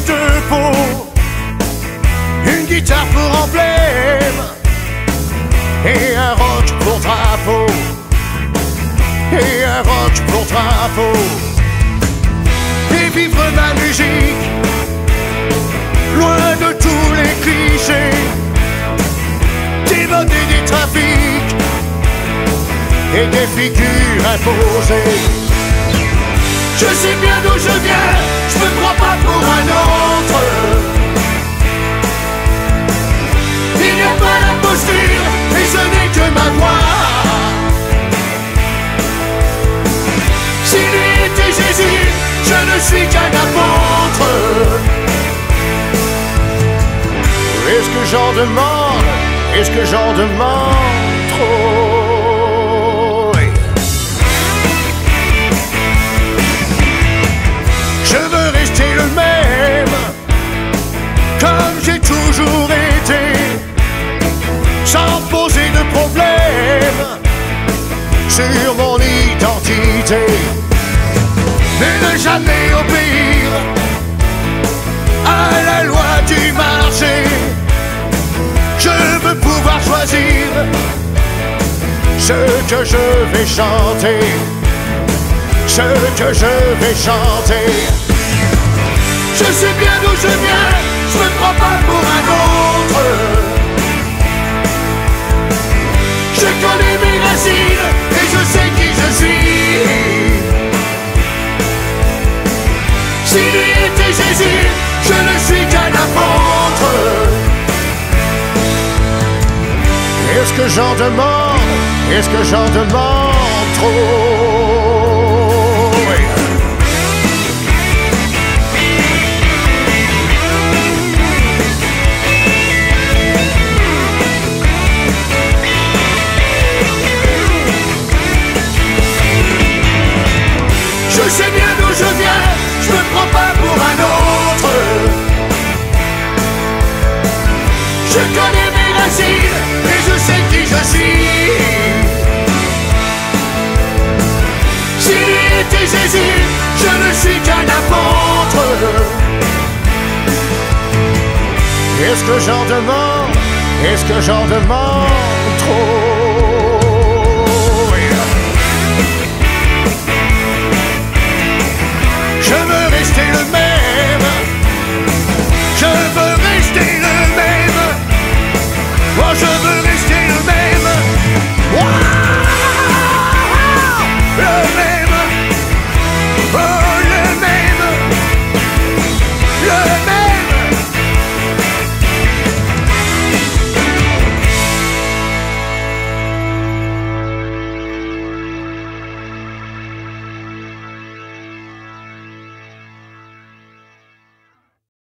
te faut une guitare pour emblème et un rock pour drapeau, et un rock pour drapeau, et vivre ma musique loin de tous les clichés, des modes et des trafics et des figures imposées. Je sais bien d'où je viens, je me crois pas pour un autre. Il n'y a pas d'imposture et ce n'est que ma voix. Si lui était Jésus, je ne suis qu'un apôtre. Est-ce que j'en demande? Est-ce que j'en demande trop? Je veux rester le même, comme j'ai toujours été, sans poser de problème sur mon identité. Mais ne jamais obéir à la loi du marché. Je veux pouvoir choisir ce que je vais chanter, ce que je vais chanter. Je sais bien d'où je viens, je me prends pas pour un autre. Je connais mes racines et je sais qui je suis. Si lui était Jésus, je ne suis qu'un apôtre. Est-ce que j'en demande? Est-ce que j'en demande trop? Je sais bien d'où je viens, je me prends pas pour un autre. Je connais mes racines et je sais qui je suis. Si lui était Jésus, je ne suis qu'un apôtre. Est-ce que j'en demande? Est-ce que j'en demande trop?